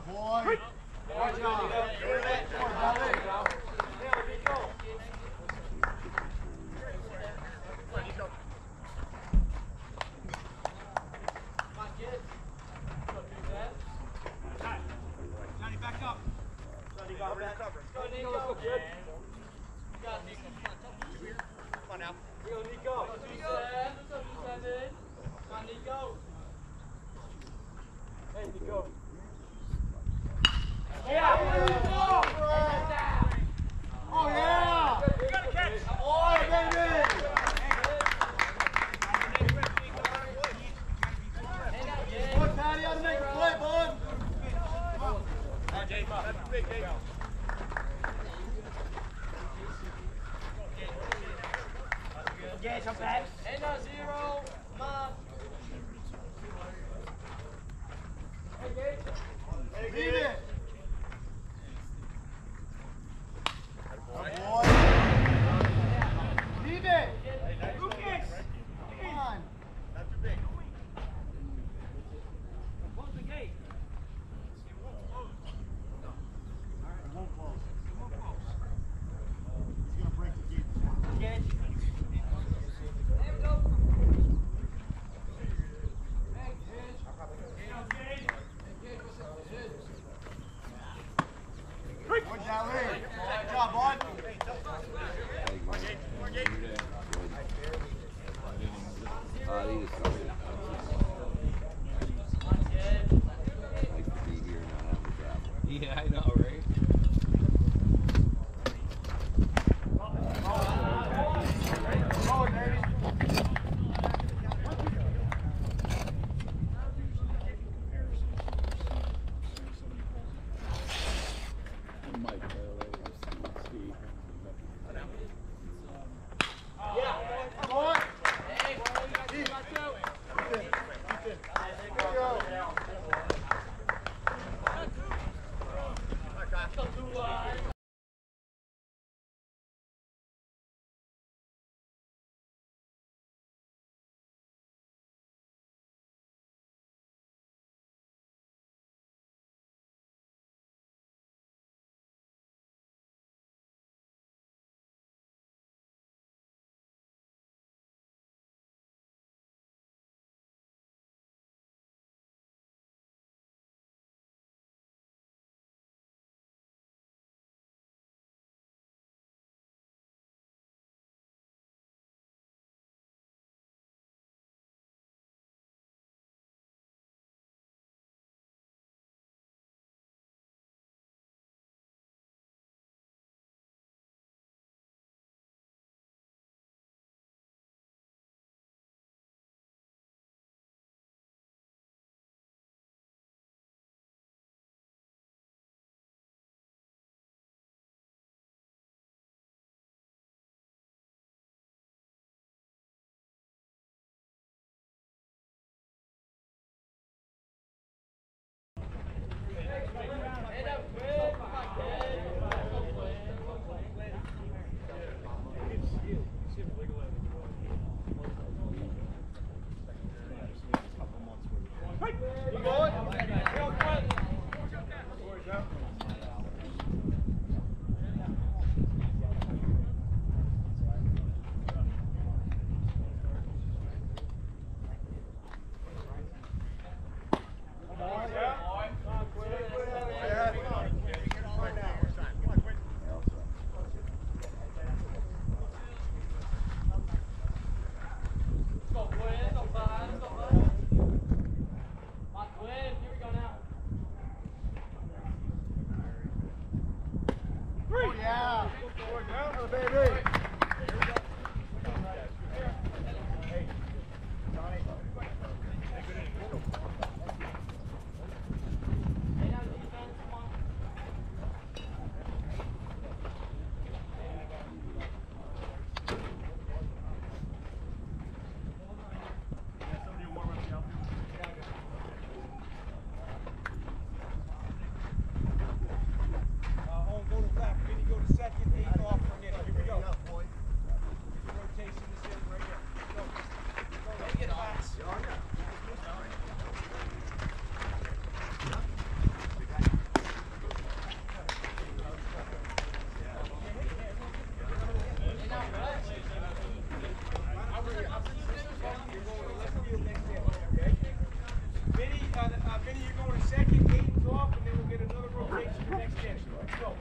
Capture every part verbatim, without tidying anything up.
boy. Good job. Johnny, back up. Johnny, go back. Go, Nico. Good. You got Nico. Come on now. Here you go, Nico. Nico. Seven. Come on, Nico. Hey, Nico. Yeah. Oh, yeah. You got to catch. Oh, baby. Look, Patty, how to make a play, bud. That's big, Dave. Gage, I'm back. And a zero. Come on. Hey, Gage. Hey, Gage. It. Boy. Leave it. Lucas. Come on. Not too big. Close the gate. It won't close. It won't close. He's going to break the gate. Gage. There we go. Hey, Gage. Hey, Gage. Good job, Lee. Good job, bud. Uh, they just started. Nice to be here, not having to travel. Yeah, I know, right? Go, baby. Mike, by the way, Steve. Come on. Hey, you got two. There you go. Come to, uh, Oh, yeah. Oh, baby. Uh, home, go to left. Then you go to second, eight off from there. Here we go. off, and then we'll get another rotation the next inning. Let's go.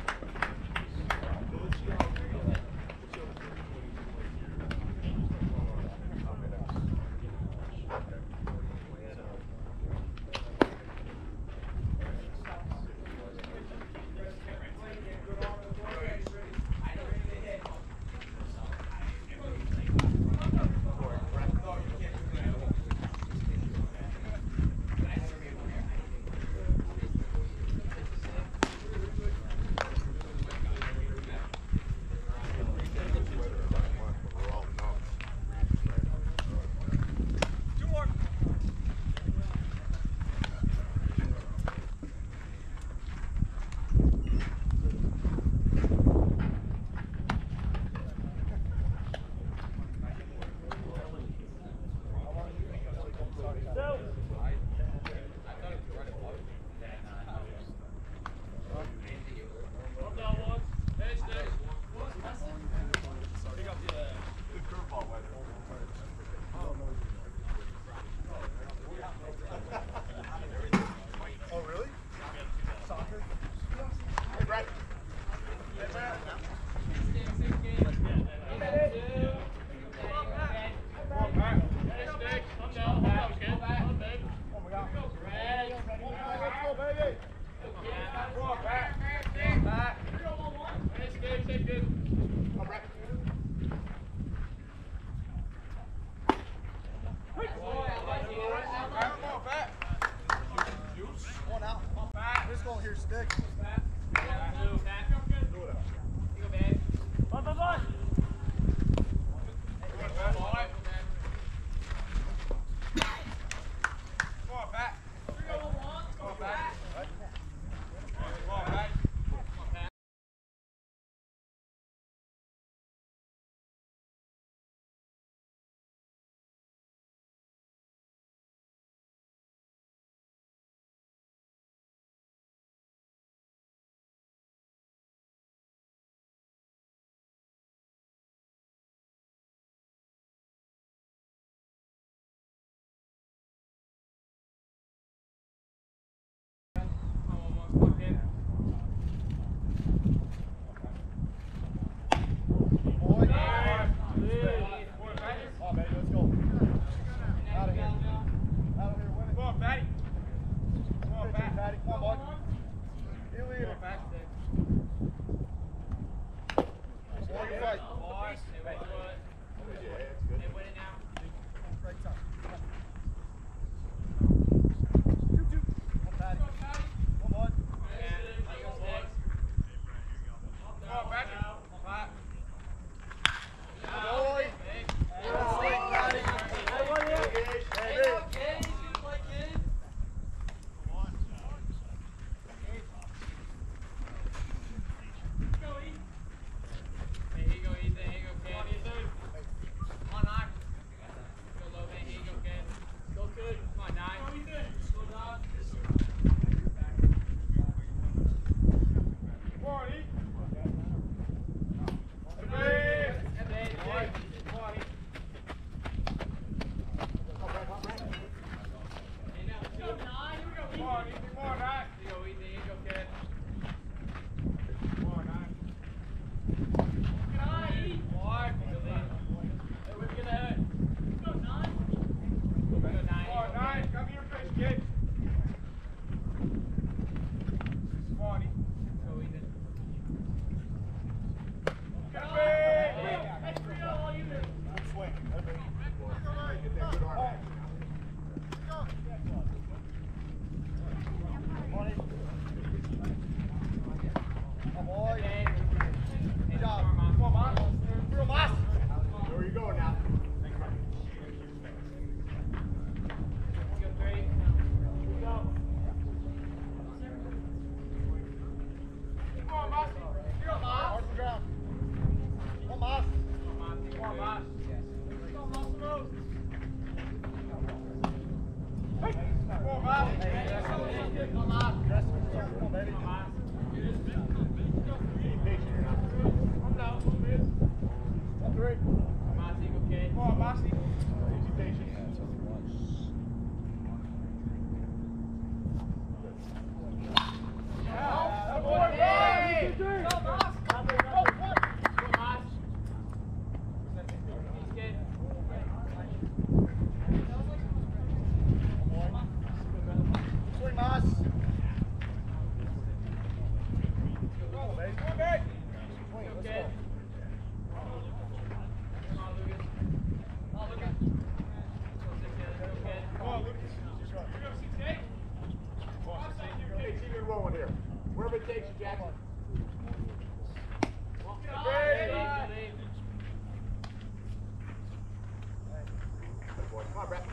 going here. Wherever it takes you, Jackson. Good boy. Come on, Brett.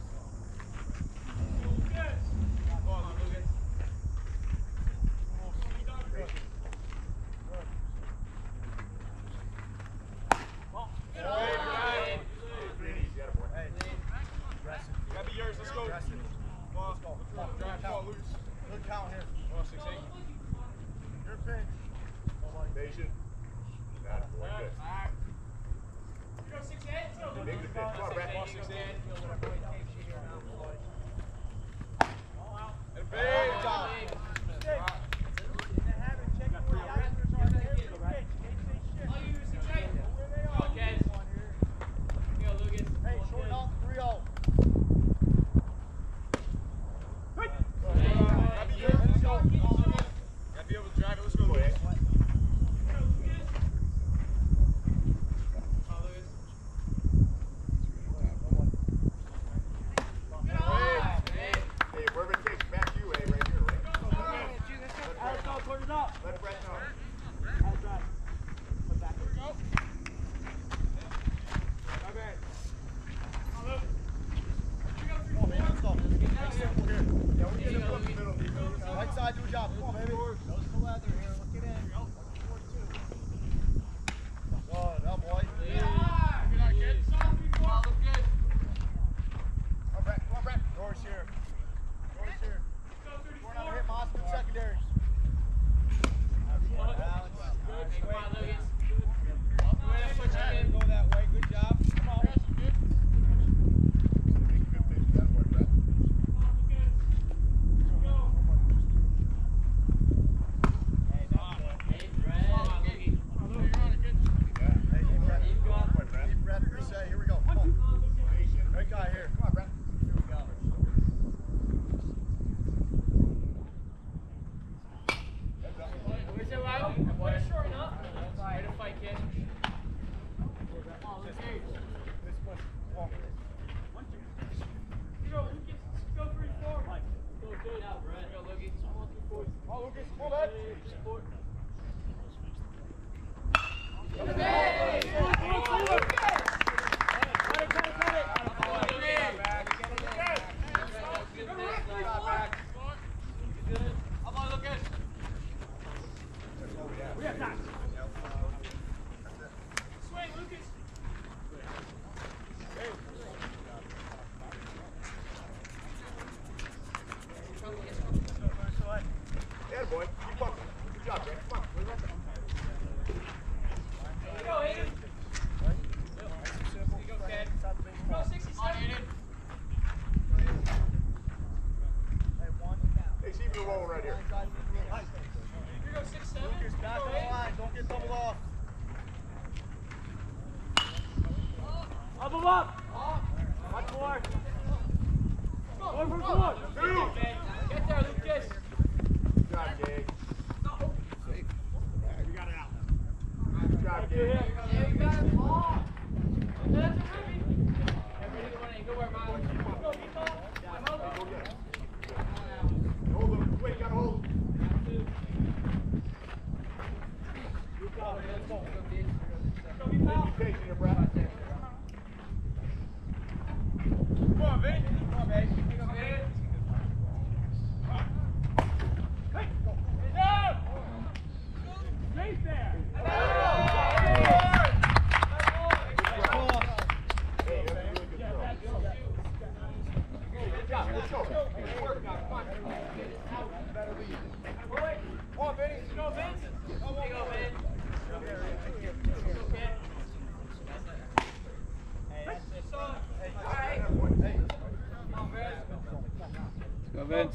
Vince.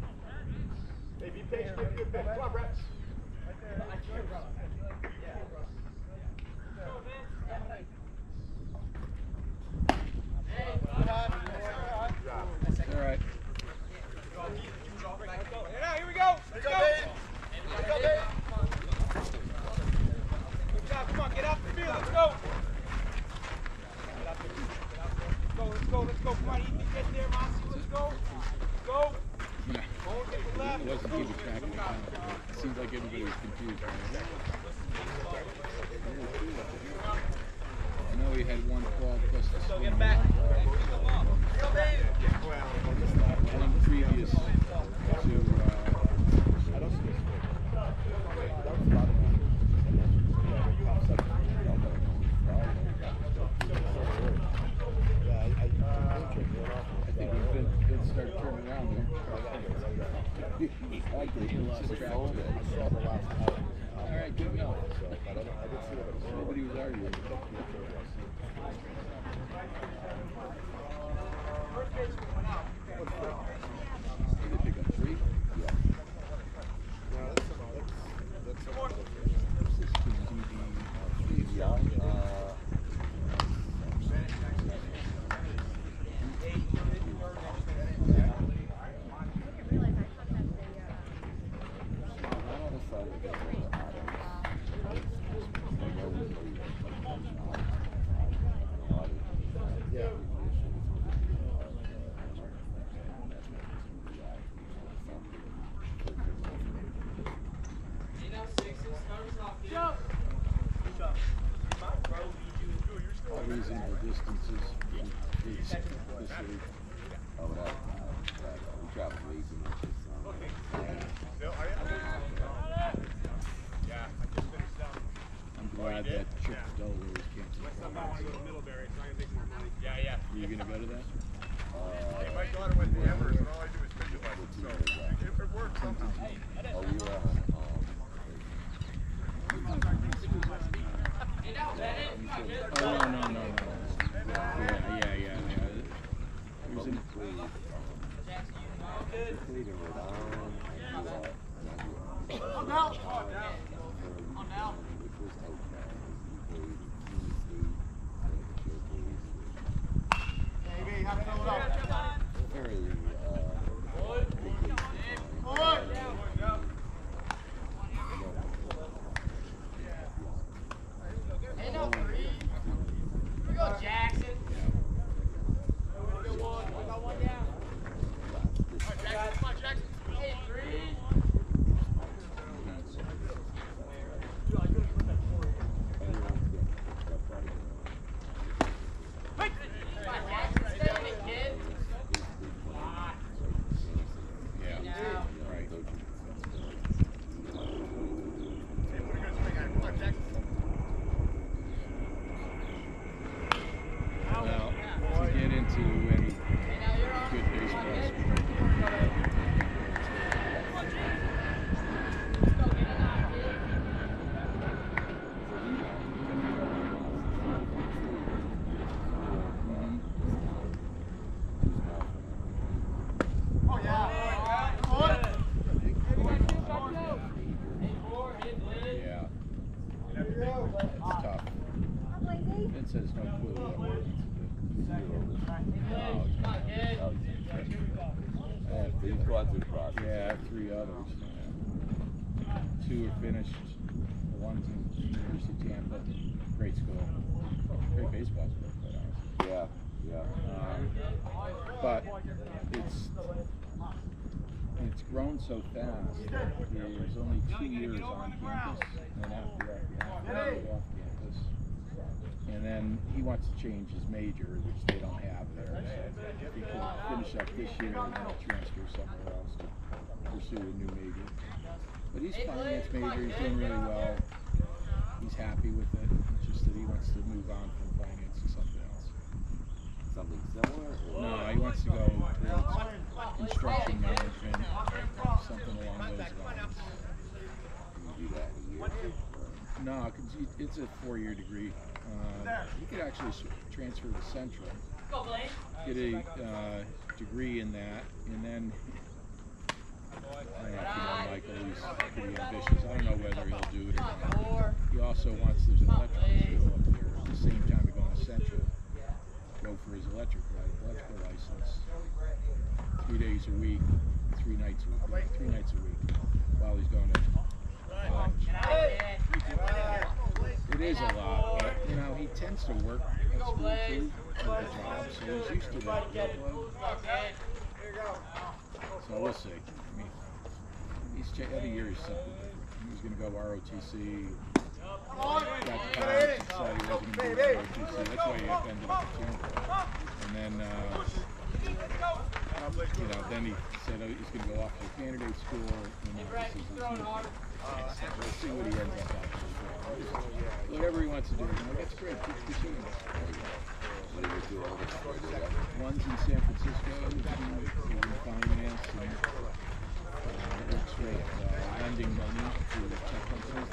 Hey, be patient, give you a bit. Come on, Brett. All right. Yeah, here we go. Let's go. Let's go, baby. Good job. Come on, get off the field. Let's go. Let's go, let's go, let's go. Come on, Ethan, get there, Mossy. Let's go. Go. Yeah. Go, get the left. He wasn't keeping track of the time. seems like everybody's confused. I know we had one call plus the Go get him back. one previous to uh, I think we've been, been started turning around there. I like it. He lost track of it. All right, good enough. Nobody was arguing. Did they pick up three? Yeah. This is D B I. Uh, All reasonable distances. It's, this week. oh, that, that, we traveled way too much this summer. I'm glad that trip to Delaware was canceled. Yeah, yeah. Are you going to go to that? Hey, my daughter went to Amherst, and all I do is fidget lessons, so it, it works sometimes. Oh, we were on, um, Oh, no, no, no, no. Yeah, yeah, yeah, yeah. It was in played, um, played in Rhode Island, and, uh, On now. On now. On now. which was okay. We played Union State, Baby, how to fill it up? very, uh, big league. Hey, no, three. Here we go, Jackson. Good one. I got one down. Jackson, come on, Jackson. Hey, three. Come on, Jackson, stay in it, kid. Yeah, Now. right. Hey, put a good swing at it. Come on, Jackson. Well, to get into any Hey, now you're on. good baseball Come on, sport, Let's go, get it on, kid. Oh, yeah. Come on. Hey, four, hit, blitz. yeah, it's tough. Vince has no clue what we're into. Hey, come on, kid. I have three quads across. Yeah, I have three others. Yeah. Two are finished. The one's in University of Tampa. Great school. Great baseball school, quite honestly. Yeah, yeah. Um, but it's it's grown so fast. There's only two years on campus, and after that, you have to go off campus. And then he wants to change his major, which they don't have there. So he can finish up this year and then transfer somewhere else to pursue a new major. But he's a finance major. He's doing really well. He's happy with it. It's just that he wants to move on from finance to something else. Something similar? Or? No, he wants to go towards construction management, something along those lines. Can you do that in a year? No, cause it's a four-year degree. Uh, he could actually s- transfer to Central, Go, Blaine. get a uh, degree in that, and then I don't know if you know Michael, he's pretty ambitious. I don't know whether he'll do it or Come on, not. four. He also wants, there's an electrical school up there at the same time of going to Central, go for his electric li- electrical license, three days a week, three nights a week, three nights a week, while he's going to college. Hey. It is a lot, but you know, he tends to work at school too, for the job, so he's used to that workload. So we'll see. I mean, he's he's cha- every year he's something different. He was going to go R O T C. Got to college, decided he wasn't going to do R O T C. That's why he ended up at Tampa. And then, uh, you know, then he said oh, he's going to go off to a candidate school. And now this is his we'll see what he ends up actually doing. Whatever he wants to do, you know, that's great. Keep pursuing it. What do you do all this for? One's in San Francisco, he's in finance, and uh, works with uh, lending money to tech companies.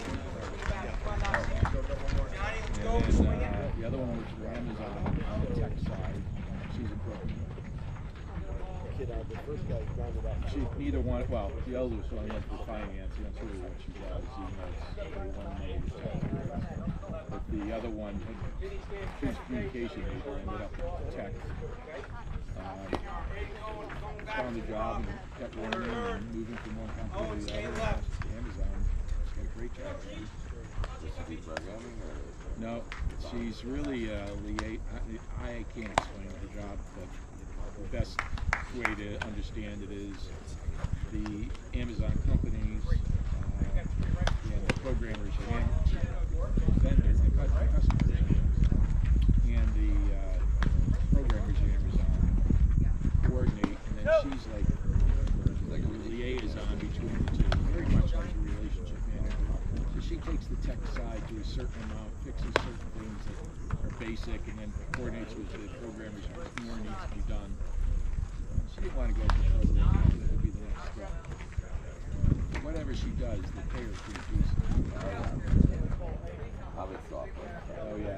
And then uh, the other one works for Amazon on the tech side. She's in Brooklyn. The first guy rounded up. She, neither one, well, the eldest one went for finance, and that's really what she does, even though it's the one major tech. But the other one, she was a communication major, ended up in tech. Um, found a job and kept learning and moving from one company to the other. To Amazon. She's got a great job. Programming or? No, she's really uh, lia- I, I can't explain her job, but the best way to understand it is the Amazon companies uh, and the programmers and vendors, the customers, and the uh, programmers at Amazon coordinate, and then she's like, she's like a liaison between the two, very much like a relationship manager. So she takes the tech side to a certain amount, fixes certain things that are basic, and then coordinates with the programmers on what more needs to be done. She didn't want to go for programming, that would be the next step. Whatever she does, the pay her pretty decent. How it's software. Oh yeah.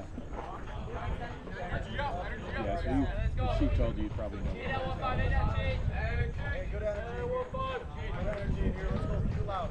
Yeah, so you, if she told you, you probably know. Hey, good energy. Good energy in here. Let's go too loud.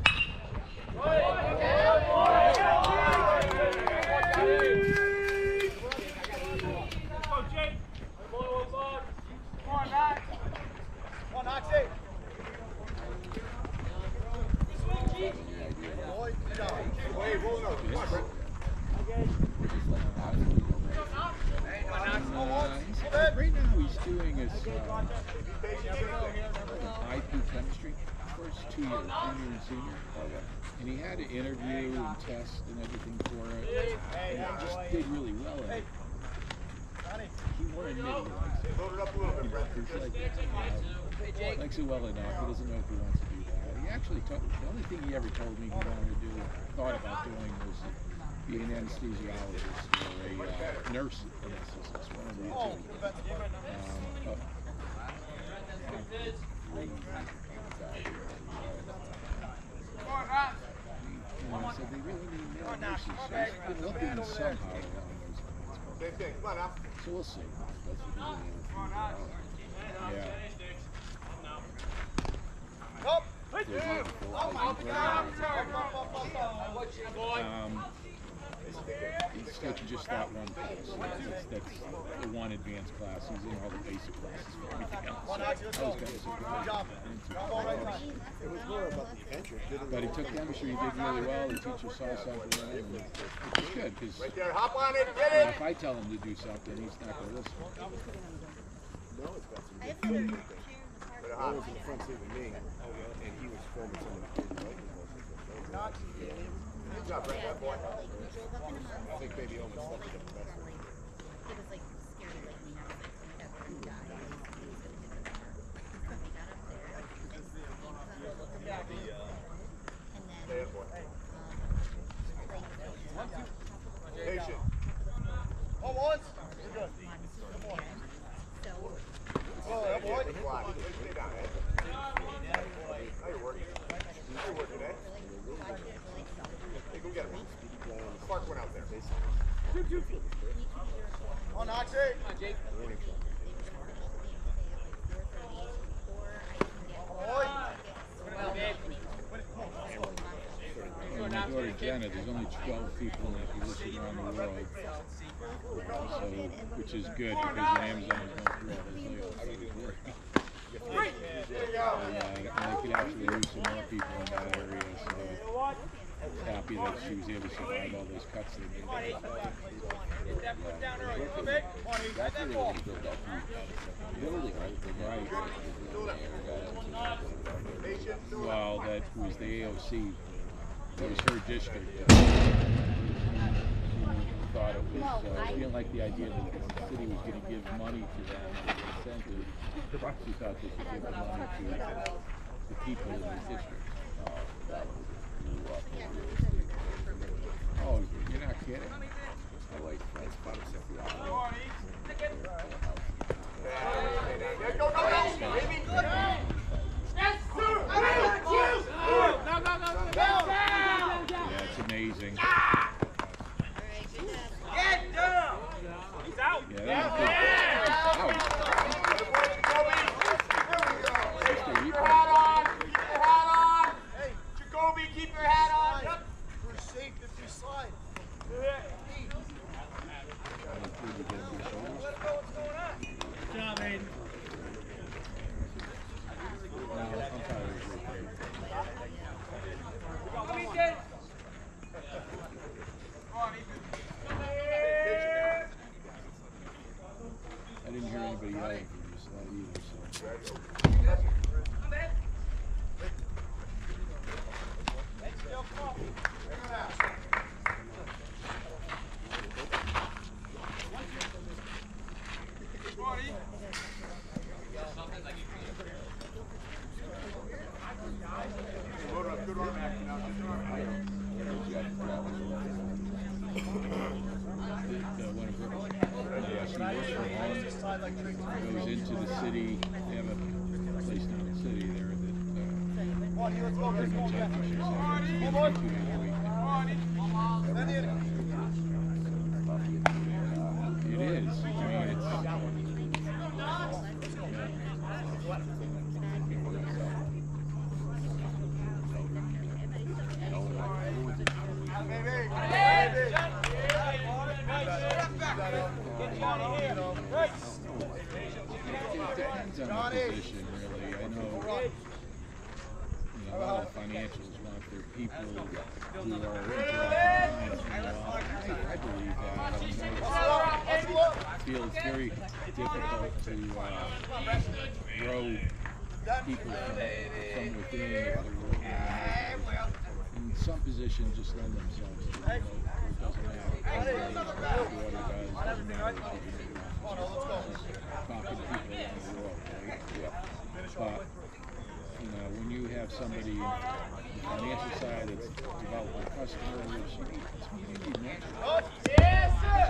Right now he's doing his uh, I P chemistry first two years, junior and senior. And he had to interview and test and everything for it. And he just did really well in it. He won't admit he likes it. Load it up a little bit, Brett. He's like, you know, likes it well enough. He doesn't know if he wants to do that. He actually told, the only thing he ever told me he wanted to do, thought about doing was be an anesthesiologist or a uh, nurse anesthetist, one of the two. Um, but, you know, I said they really need male nurses, so he's been looking somehow along those lines. Same thing. Come on now. So we'll see. Yeah. Up. Um, he's taking just that one class. That's, that's the one advanced class. He's in all the basic classes for everything else. Those guys are good. It was more about the adventure. But he took chemistry, he did really well. The teacher saw something in him, and it's good because Right there. Hop on it. Get it. if I tell him to do something, he's not going to listen. No, it's got some good things. I was in the front seat with me, and he was filming some of the kids. Good job, Brett. That boy. I think maybe almost left it the best. It was like scary, like we never like when we got one guy and he was gonna hit the car. So we got up there and he was looking at me. And then Stay up, boy. um like top of the Patient. Oh, once. We're good. so Oh, that boy. Stay down, Ed. Now you're working. Now you're working, Ed. Hey, go get him. Clark went out there. On, Oxy. Boy. And my daughter Jenna, there's only twelve people in that position around the world. So, which is good because Amazon is going through all those layoffs. Yeah, and I could actually use some more people in that area, so happy that she was able to survive all those cuts they made. Get that foot down early. A little bit. Come on, you got that ball. Building, right? Right. well, that was the A O C. It was her district. She thought it was, uh, she didn't like the idea that the city was going to give money to them as an incentive. She thought they should give the money to the people in the district. Uh, that was, oh, you're not kidding. I like that's about a fifty dollars. Go, go, go, baby. Yeah, it's amazing. Get down! He's out! Yeah, that was good. Ouch. Keep your hat on. Keep your hat on. Hey, Jacoby, keep your hat on. Yep. We're safe if we slide. Good job, Aiden. I didn't hear anybody yelling for this that either, so. Good arm action now. Good arm action. Goes into the city. They have a place down in the city there that uh, Let's go, let's go, pretty much yeah. like two days a week. It is. I mean, it's. It depends on the position, really. I know, you know, a lot of financials want their people who are interacting. I believe that. I feel it's very difficult to uh, grow people from, from within if they're working. And some positions just lend themselves to it. It doesn't matter. It doesn't matter what it does. It doesn't matter what you do. Talking to people around the world, right? Yeah. But, you know, when you have somebody on the financial side that's developing customers, you need, you need natural. Yes, sir!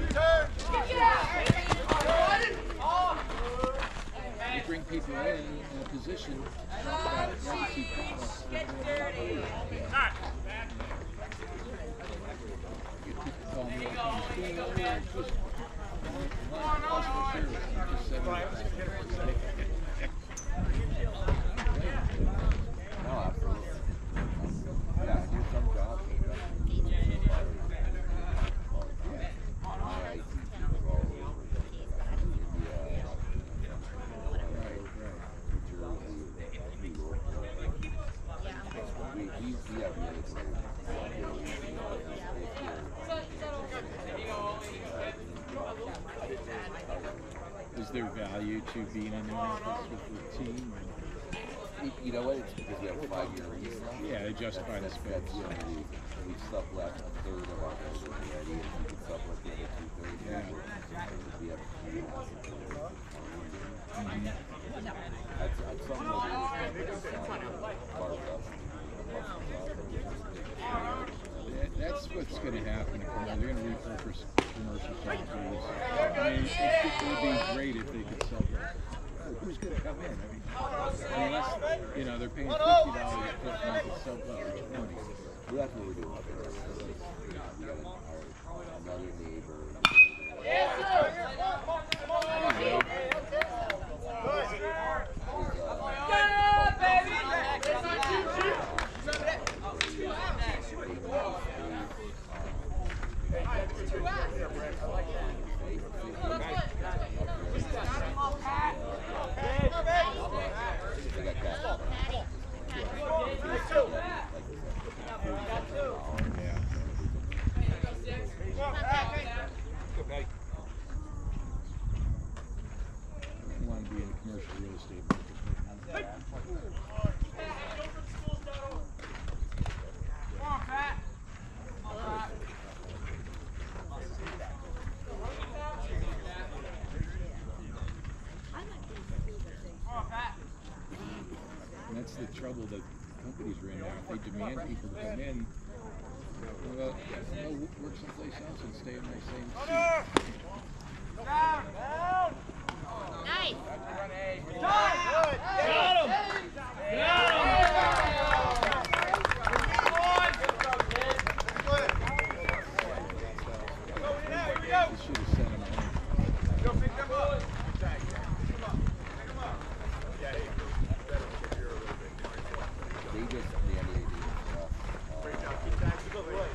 You bring people in in a position that legacy products that they're going to get people calling me up from the school, just customer service, you just said it. No, absolutely. Yeah, do some jobs. My I T team is all over India, New York. We, we, we have military. Is there value to being in the office with the team? You know what? It's because we have a five-year lease now. Yeah, they justify the spend. That's the only reason. We sublet a third of our building already, and we can sublet the other two-thirds. Yeah. We have three months. Mm-hmm. That's, that's something that we carved up. That, that's what's going to happen. They're going to repurpose commercial properties. I mean, it, it would be great if they could sell them. Who's going to come in? I mean, unless, you know, they're paying fifty dollars a foot and they could sell up for twenty. Well, that's what we're doing up there. We got our, another neighbor. Yes, sir! Good, baby! It's not you, you! trouble that companies are in now. If they demand people to come in, well, they'll work someplace else and stay in my same seat. Down! Down! Nice. Got him! Got him! You should have sent him home. Go pick them up. Pick them up. Pick them up. Yeah, hey, better if you're a little bit. They just, yeah, they do stuff. Break down, keep that. Go the way.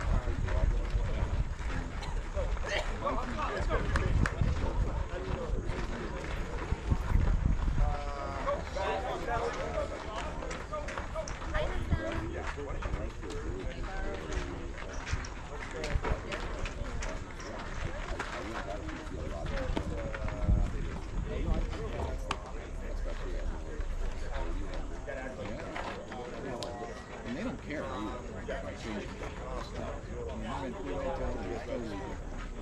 And they don't care either by changing stuff. I mean, their mentality is totally different.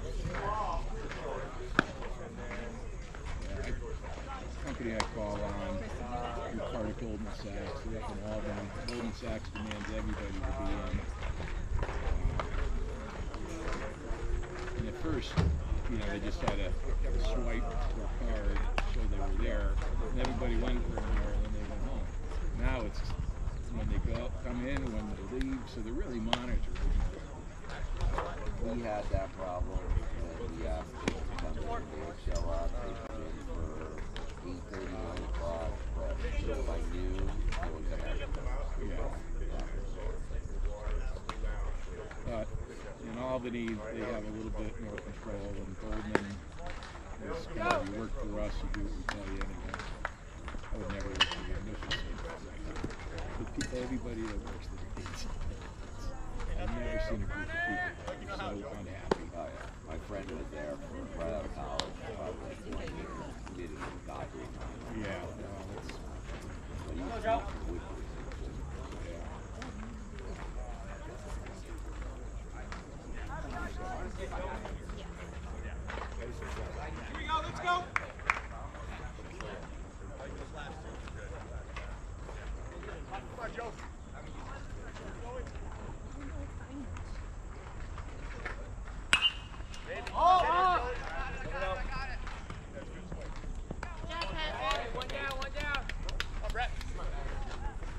Yeah, I, company I call on, we're part of Goldman Sachs. They're up in Albany. Goldman Sachs demands everybody to be in. And at first, you know, they just had a swipe their card, show they were there, and everybody went for an hour, and then they went home. Now it's when they go, come in, when they leave, so they're really monitored. We had that problem when we asked people to come in, they would show up, they come in for eight thirty, nine o'clock, but by noon, no one got out of the house. Yeah. But in Albany, they have a little bit more control, and Goldman is, you know, you work for us, you do what we tell you anyway. I would never work for you. No such thing as that. But people, everybody that works there hates it. I've never seen a group of people that are so unhappy. Oh yeah, my friend was there for right out of college, probably like twenty years. He didn't even got here. Yeah, no, that's, But he was for Woodbridge. Here we go, let's go! Come on, Joe. Oh, oh. Jack has One down, one down. Come on, Brett.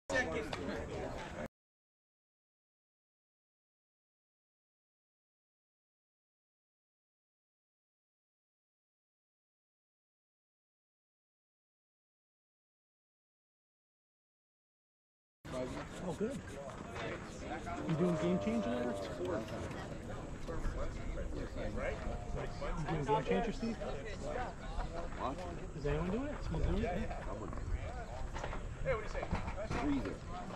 Oh, good. You doing game changer there? You doing game changer, Steve? What? Is anyone doing it? Someone doing it? Yeah. Hey, what do you say? Freezer.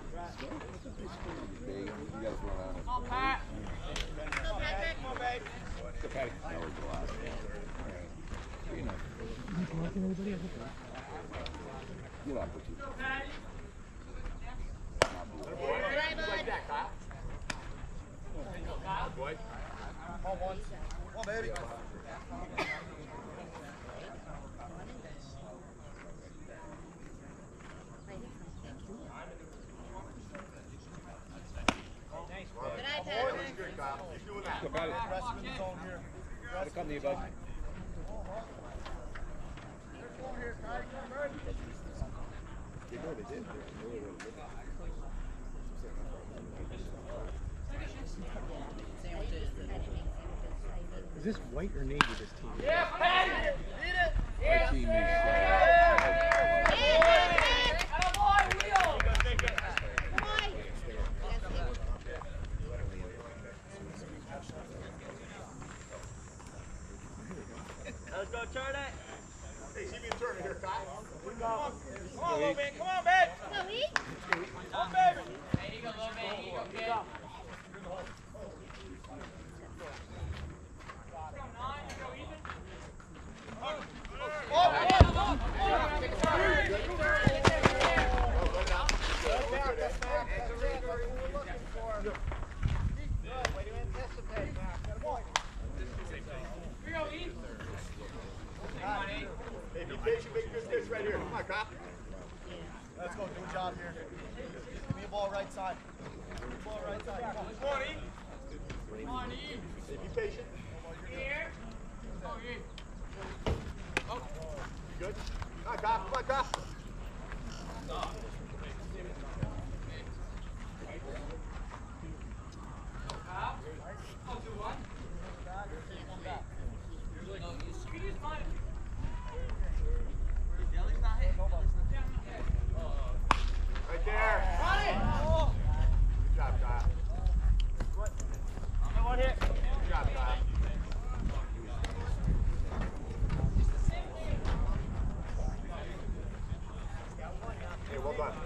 Big. You guys run on it. Come on, Pat. Go, Patrick. Come on, babe. That was the last one. You know. You collecting everybody? I think. Get up with you. Good night, bud. Boy. Come on, one. Come on, baby. Good night, Patrick. Good, Kyle. Keep doing that. Look at it. Rest of the zone here. Gotta come to you, bud. They know they did. Is this white or navy, this team? Yeah, Pat. Beat it. My team is, uh, Attaboy, Wheel. Come on. Let's go, turn it. Hey, see me in turn here, Kyle. Come on, come on, little man. Come on, babe. Go, eat. Come on, baby. There you go, little man. You go, kid. Hey, be patient, make good this right here. Come on, Kyle. Let's go, do a job here. Give me a ball right side. Give me a ball right side. Come on. Come on, E. Come on, E. Hey, be patient. Here. Oh, E. You good? Come on, Kyle. Come on, Kyle. I'll do one. You can use mine. Right there. Good job, Kyle. No one hit. Good job, Kyle. Hey, well done.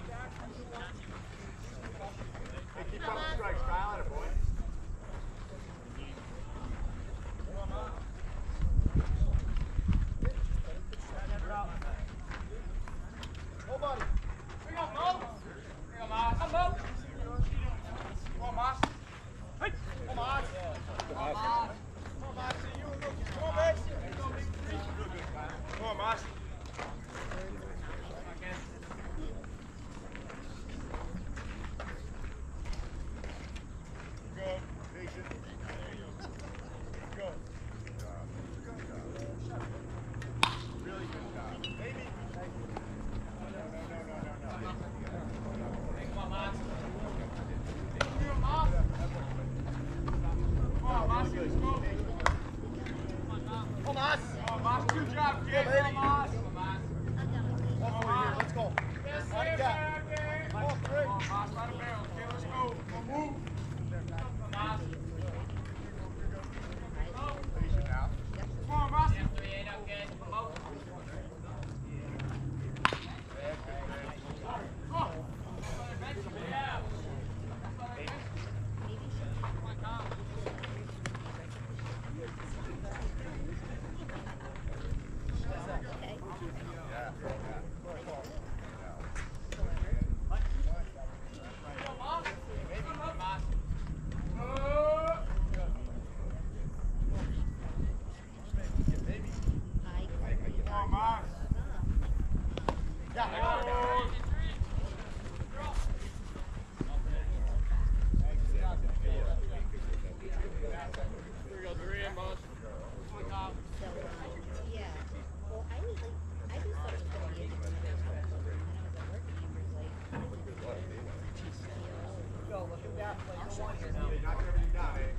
Knock everything down, eh?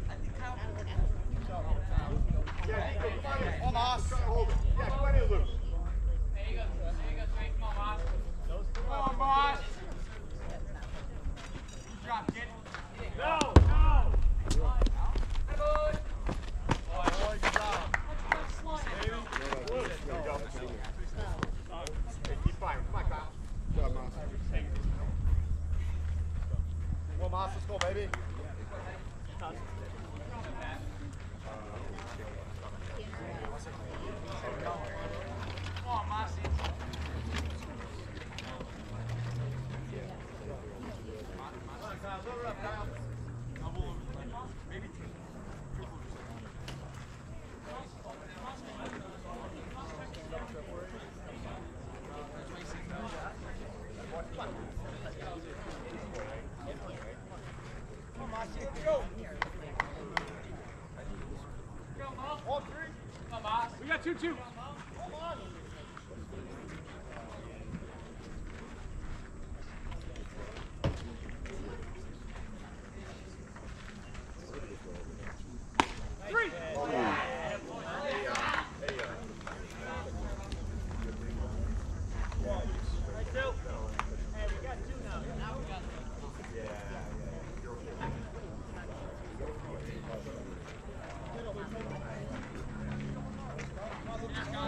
Yeah, Nico, come on in. Come on, try to hold it. Yeah, come on in, Luke. There you go. There you go, Trey. Come on, boss. Come on, boss. Drop, kid. No, no. Good. Boy, good job. There you go. Hey, keep firing. Come on, Kyle. Good job, Moss. Come on, Moss. Let's go, baby. Come on, Mossy. We got two, two. Three. Yeah.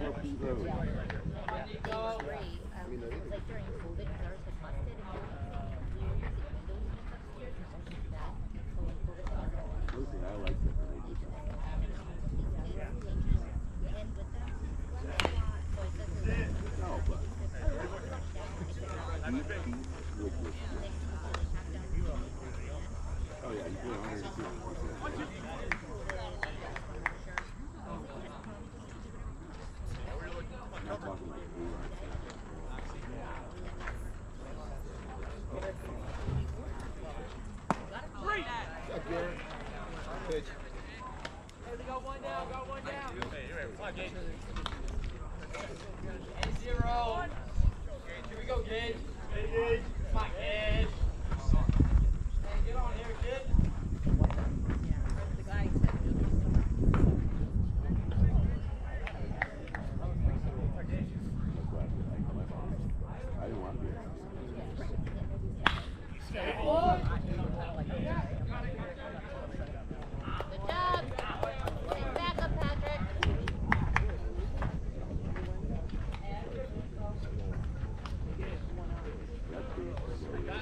go Pete Road. It was great. Um, it was like during COVID, cars had busted and years, and windows and stuff upstairs, and all like that. So when COVID happened, Listen, I like that when they do that. and with them, so I said to them, No, but Pete, Pete would just, oh yeah, you put one hundred fifty percent. I'm not talking like we are. What's up, Garrett? Pitch. Hey, we got one down, got one down. Hey, you're right. Come on, Gage. Eight zero. Gage, here we go, Gage. Hey, Gage. Come on, Gage. Hey, get on here, kid. the guy said, I didn't want to be there. good job. Take back up, Patrick. That's big.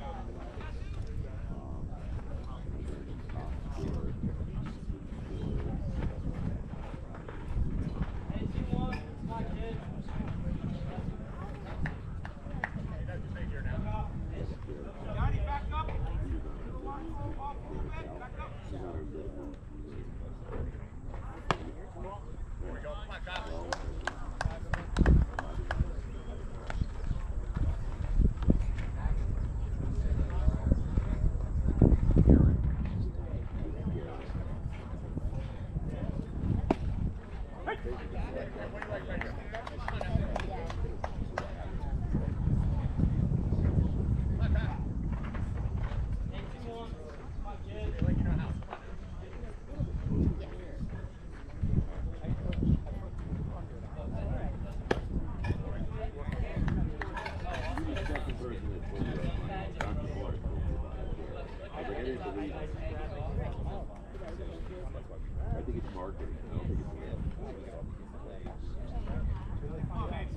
Hey, team one. Come on, kid. Johnny, back up. Back up. Here we go. Come on, Kyle. I think it's marketing. I don't think it's real.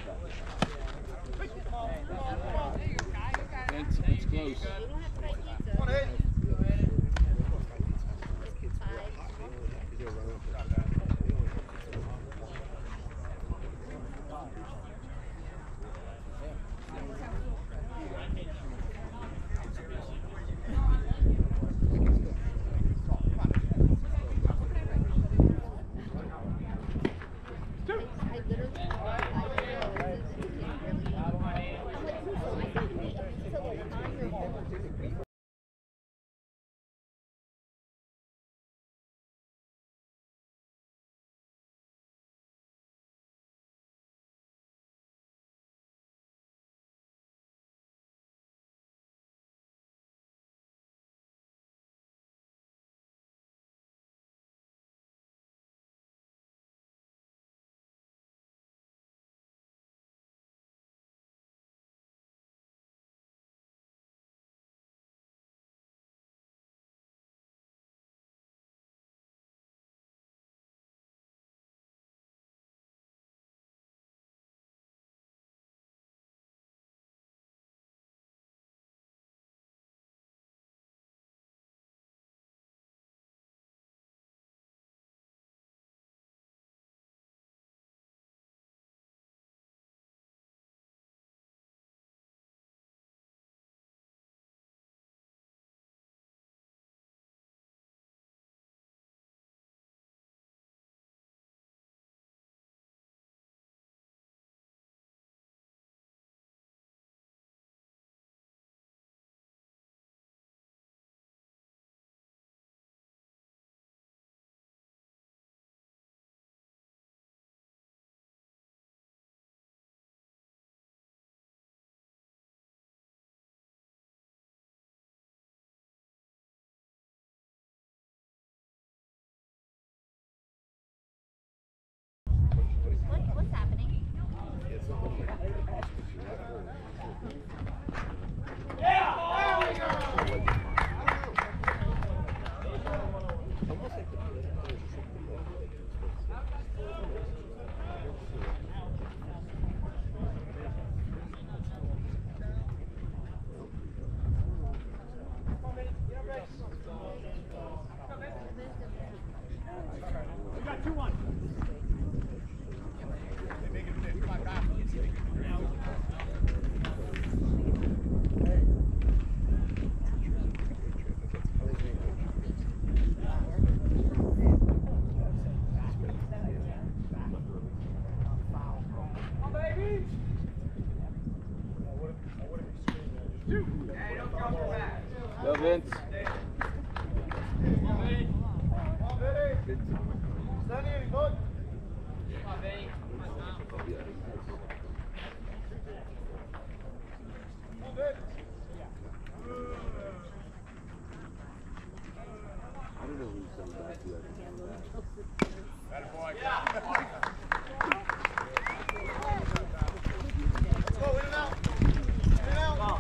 It's, it's close. We don't have to buy pizza. Come on, Ed. I literally, I know, it's really, I'm like, who's so I got me, so like, on your phone. What, what's happening? Go, Vince. Stand here, good. I don't know who's coming back to it. Let's go, in and out. In and out.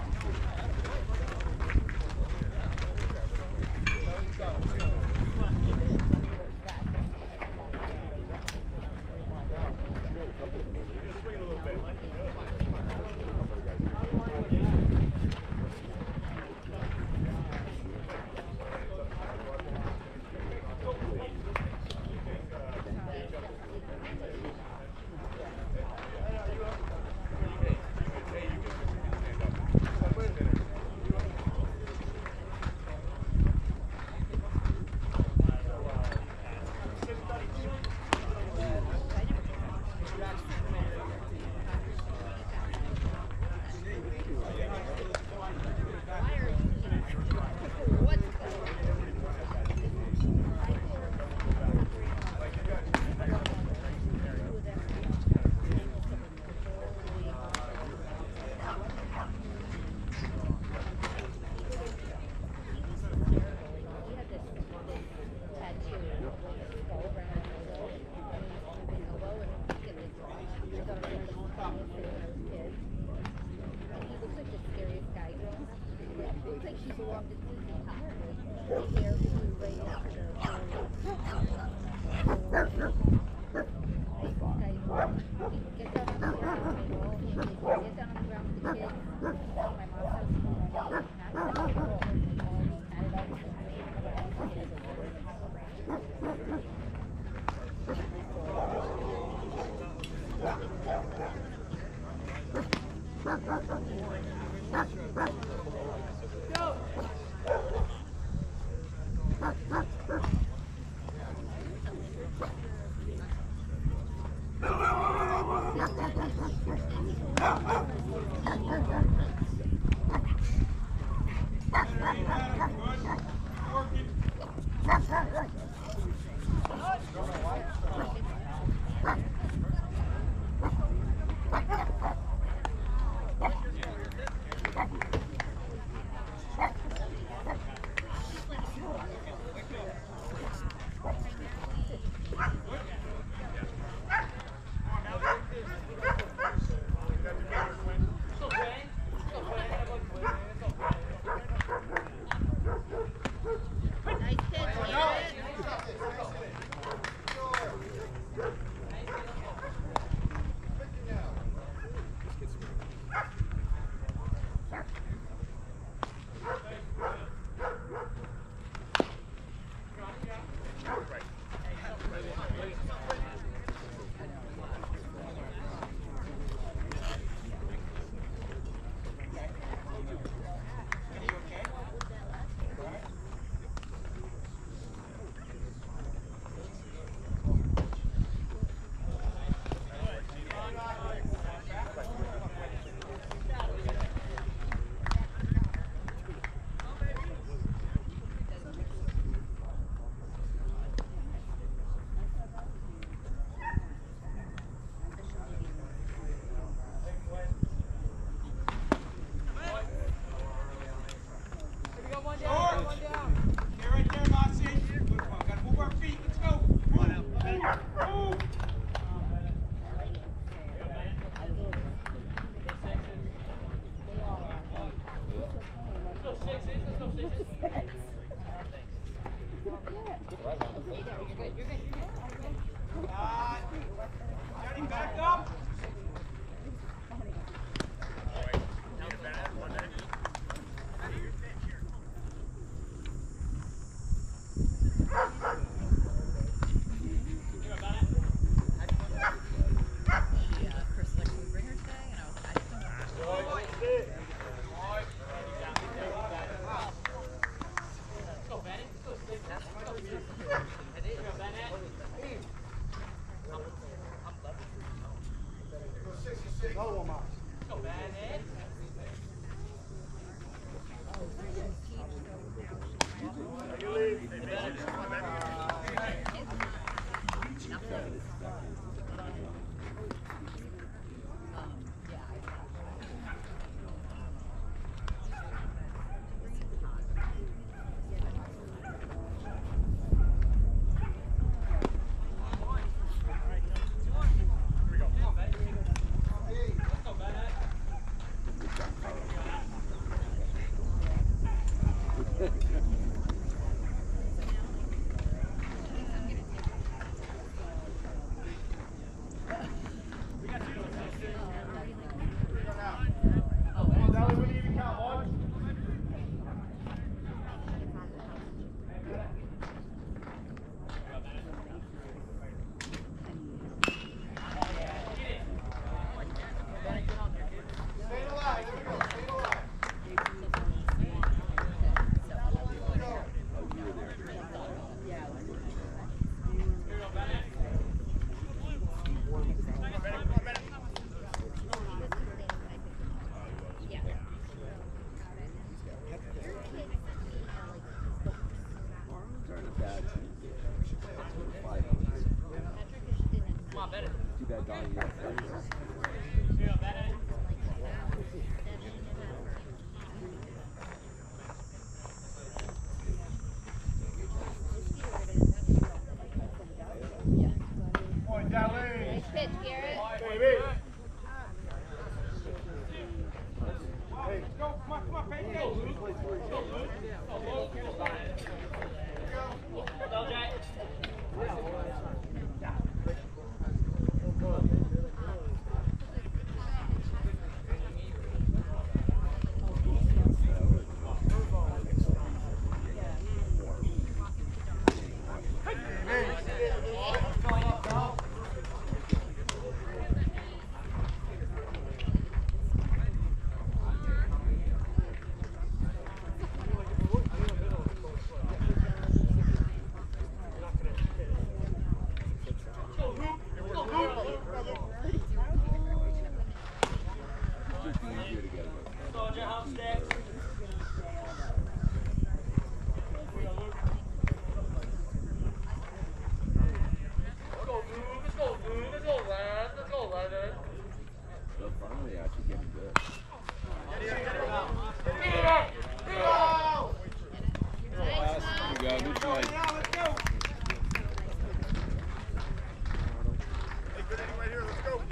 easier to get them. Soldier, home sticks. So finally, actually getting good. You go, good play. Hey, good inning right here. Let's go.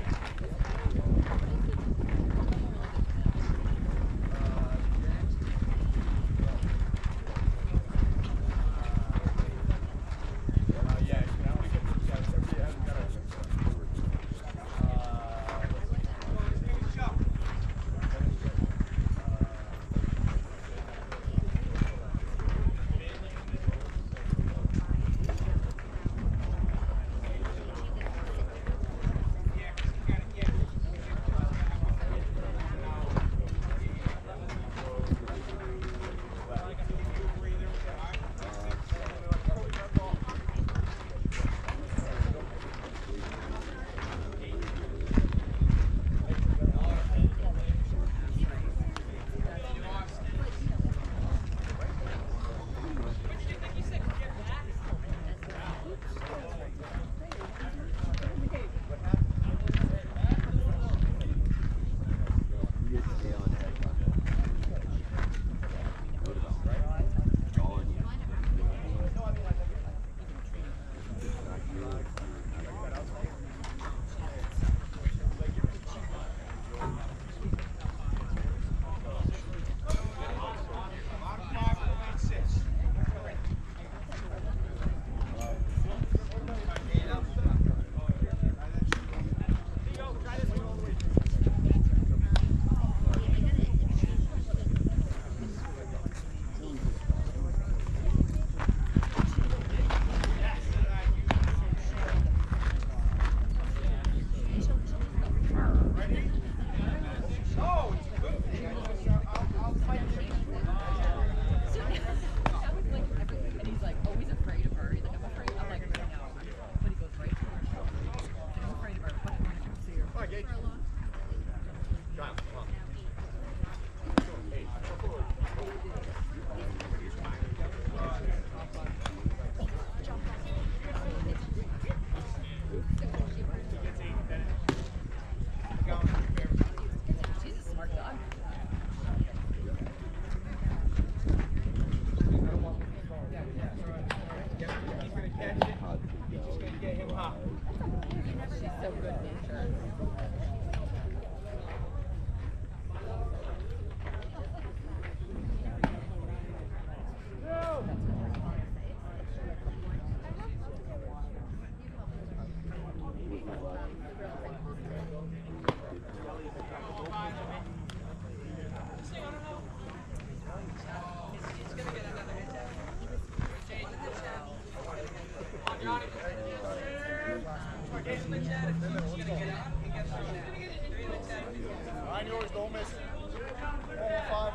Nine yours, don't miss. Five.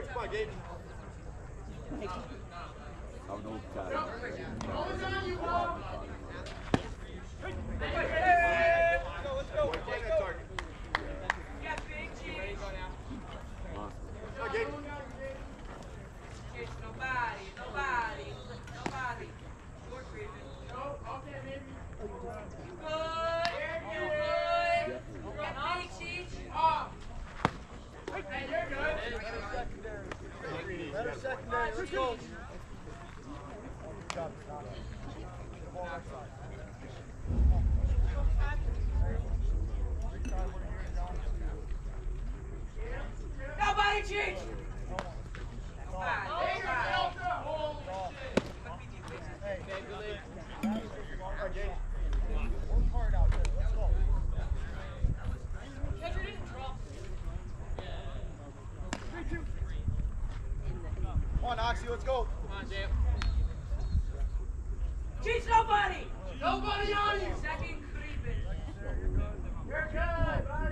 Come on, Gabe. I don't know what time. Always on you, Bob. Let's go, let's go. Find that target. You got big cheese. Come on, Gabe. Cheese, nobody, nobody, nobody. Short creeping. No, okay, baby. Good, you good. You got big cheese. Off. Hey, you're good. Better secondary. Let's go. Nobody cheats. Nobody. Work hard out there. Let's go. Come on, Oxy, let's go. Come on, Jam. Cheats nobody. Nobody on you. Second creeping. You're good, buddy.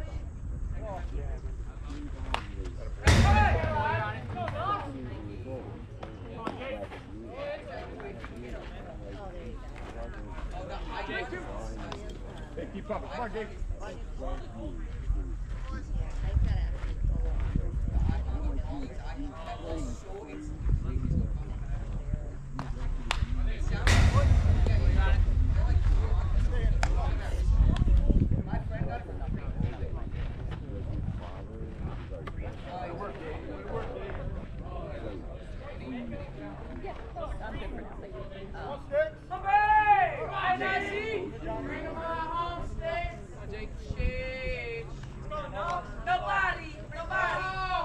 Hey, keep up. Come on, Gabe. Nobody! Nobody!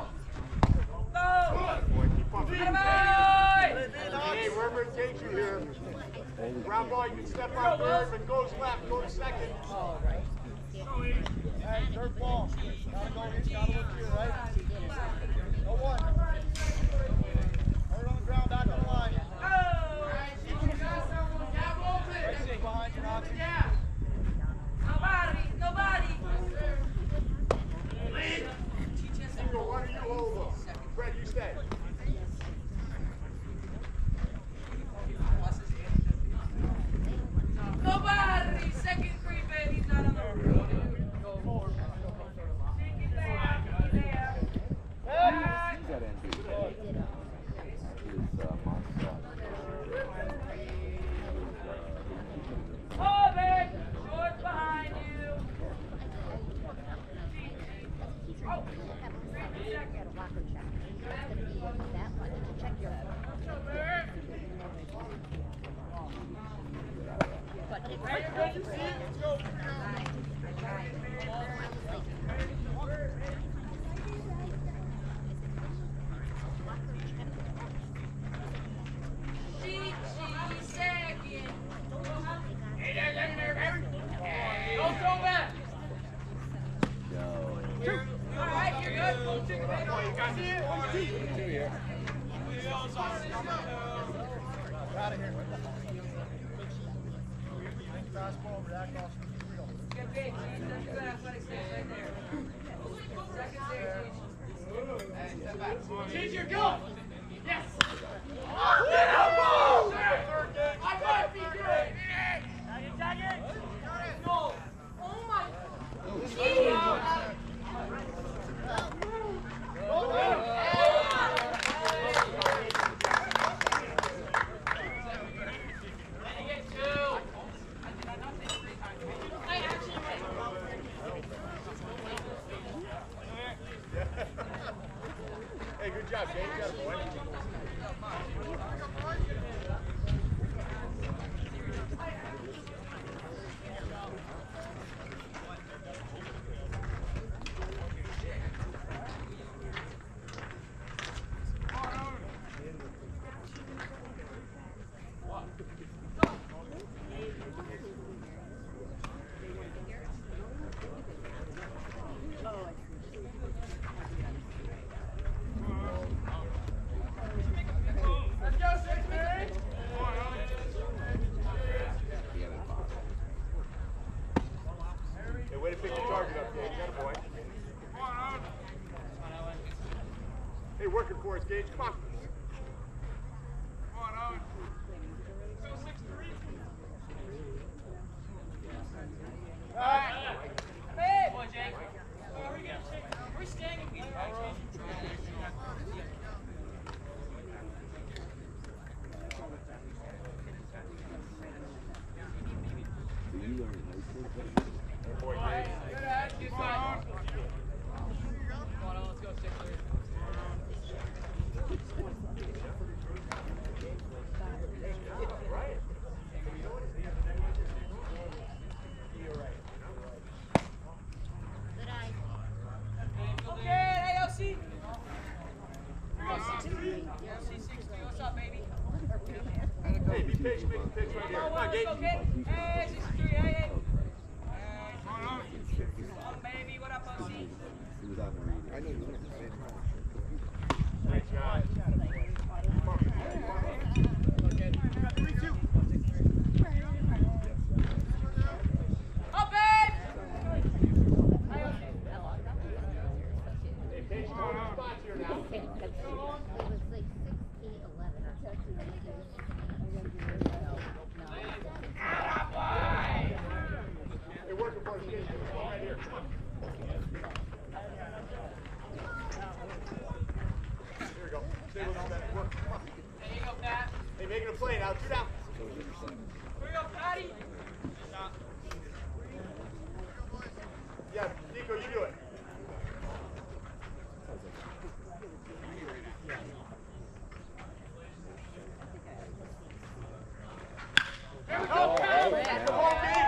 Hey, wherever it takes you here. Ground ball, you can step on third, but goes left, go to second. Hey, third ball. Gotta go in, gotta look here, right? No one. Hard on the ground, back on the line. Right behind you, Oxy. Nobody! Nobody! Single, why don't you hold them? Fred, you stay. Nobody! Second creeping, he's not on the road. He's there, he's there. He's got N B A. His uh, monster. Oh, man! Short's behind you. Oh, don't throw back. No. You're, all right, you're good. Go take a minute. You got it. Two here. Out of here. Fastball over that cross. Get big. That's good athletic stance right there. Second there, Cheech. Cheech, you're good. Yes. Oh, I might be good. Tag it, tag it. No. Oh my. Jeez. Hey, good job, Gabe. You got it, boy. boys, Gage. Come on. Come on, Owen. Go six three. All right. Hey, boy, Jake. Are we gonna take? Are we staying if we try changing Did you learn in high school? Good boy, Gage. Good attitude, son. Come on, let's go six three. Good eye. Okay, A O C. six three. A O C six three. What's up, baby? Hey, be patient, make the pitch right here. Come on, Gage. Okay. Hey, six three. Hey, hey. Come on, baby. What up, O C? He was on the radio. I know you went to the same time. Great job. three two. Up, babe! Hey, patient on the spots here now. It was like six, eight, eleven. Hey, working for us, Gage. Come on, right here. Come on. Here we go. Stay with us, man. Work. Come on. There you go, Pat. Hey, making a play now. Two down. Here we go, Patty. Yeah, Nico, you do it. Here we go, Oh, Pat. oh, yeah. Come on, Gage.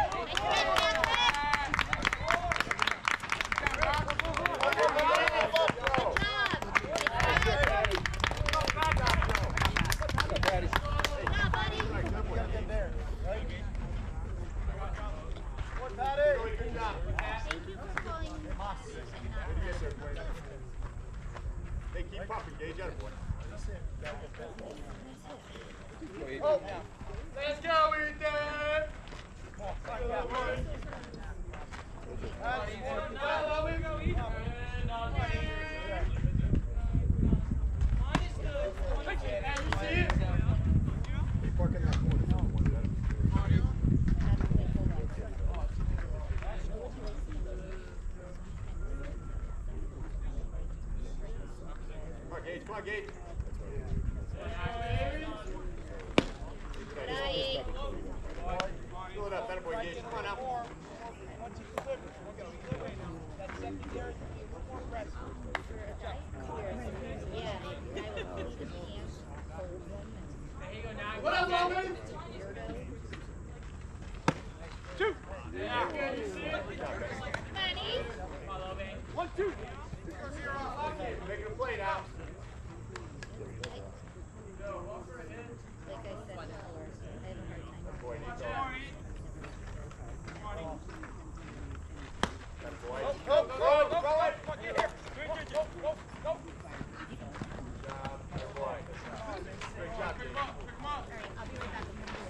Good job. Thank you for calling me and not Hey, keep pumping, Gage. Atta boy. Oh. Let's go, Ethan. No, we go, Ethan. Keep parking that corner. One of them. Come on, Gage. Come on, Gage. Good eye. Fill it up. Atta boy, Gage. Come on now. Yeah, I would leave the hands, hold them, and What up, Logan? Two. Money. One, two. Making a play now. Like I said before, I have a hard time. Boy, Nico. Atta boy. Go, go, go, go, go. Get here. Go, go, go. Good job. Atta boy. Great job, Gage. All right, I'll be right back.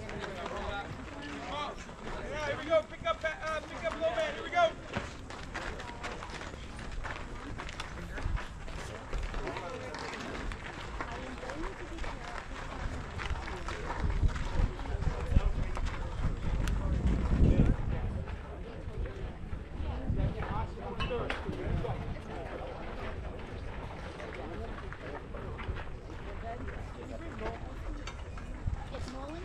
Yeah, here we go. Pick up, uh, pick up low man. Here we go. It's Nolan.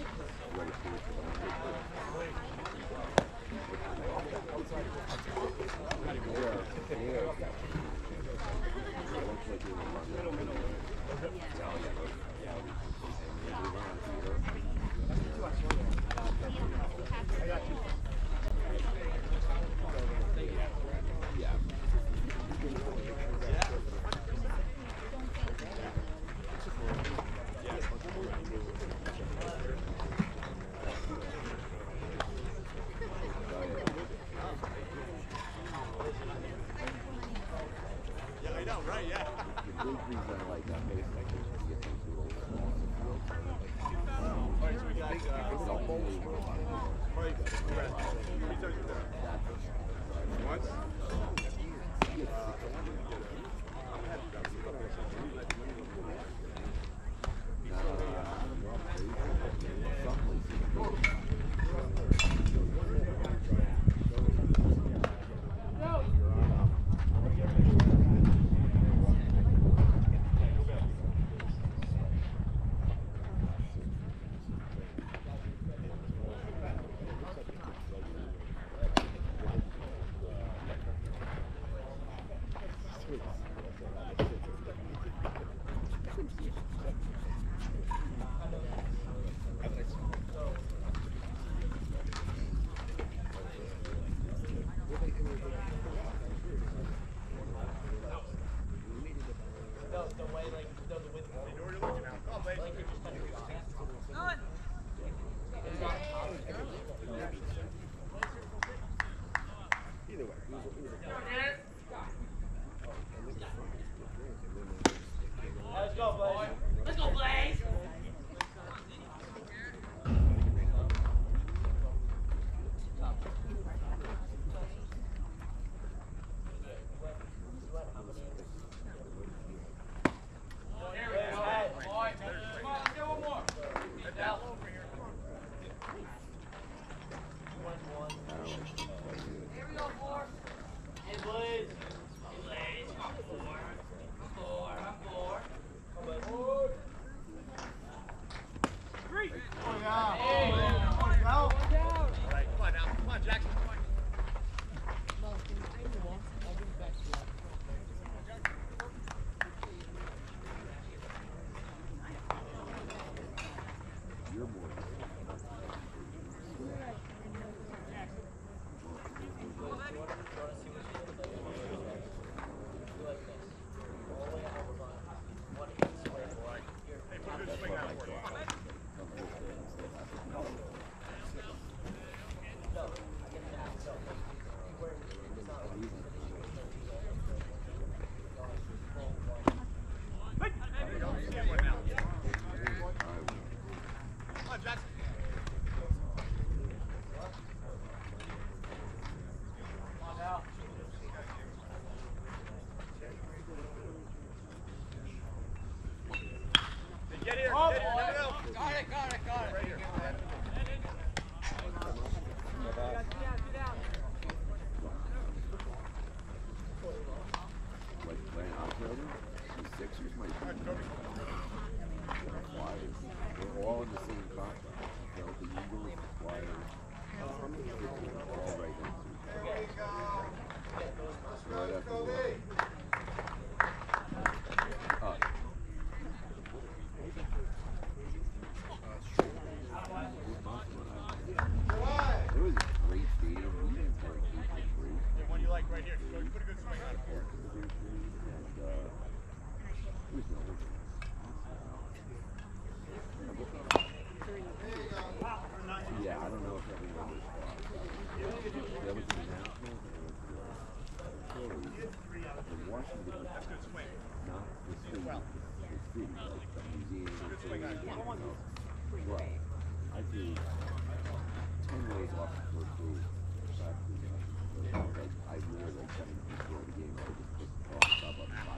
Yeah, I know, right? Yeah. The big reason I like that place like this is to get things to roll. All right, so we got, uh, It's all only Mike, Brett. How many times you done? Once? Get here, Oh, get here, boy. no, no. Got it, got it, got it. Right here. Like playing October, the Sixers might be Flyers. We're all in the same contract. So the Eagles, the Flyers, all right next to each other. Right after the uh, it was a great stadium. We didn't play eight three. The one you like right here. Put a good swing on it. And uh, it was no Yeah, I don't know if everyone was far. That was the Nationals and it was the Phillies. And Washington was not the city, the city, like the museum, the city, everything else. Well, I threw ten ways off the first base. Like, I literally, like, seven before the game, I just picked off the top of the five.